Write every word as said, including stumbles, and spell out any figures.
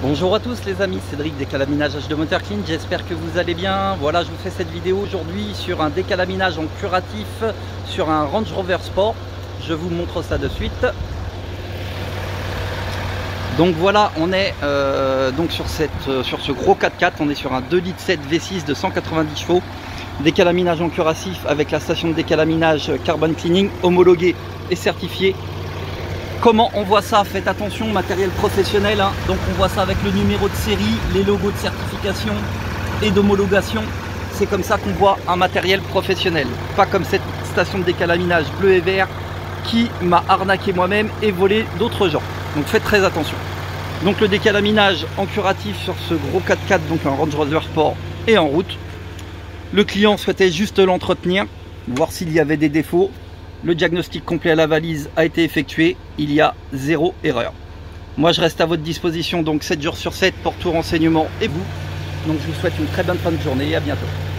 Bonjour à tous les amis, Cédric Décalaminage H deux Motor Clean, j'espère que vous allez bien. Voilà, je vous fais cette vidéo aujourd'hui sur un décalaminage en curatif sur un Range Rover Sport. Je vous montre ça de suite. Donc voilà, on est euh, donc sur, cette, euh, sur ce gros quatre-quatre, on est sur un deux litres sept V six de cent quatre-vingt-dix chevaux. Décalaminage en curatif avec la station de décalaminage Carbon Cleaning homologuée et certifiée. Comment on voit ça? Faites attention, matériel professionnel, hein. Donc on voit ça avec le numéro de série, les logos de certification et d'homologation. C'est comme ça qu'on voit un matériel professionnel. Pas comme cette station de décalaminage bleu et vert qui m'a arnaqué moi-même et volé d'autres gens. Donc faites très attention. Donc le décalaminage en curatif sur ce gros quatre-quatre, donc un Range Rover Sport, est en route. Le client souhaitait juste l'entretenir, voir s'il y avait des défauts. Le diagnostic complet à la valise a été effectué, il y a zéro erreur. Moi je reste à votre disposition donc sept jours sur sept pour tout renseignement et vous. Donc je vous souhaite une très bonne fin de journée et à bientôt.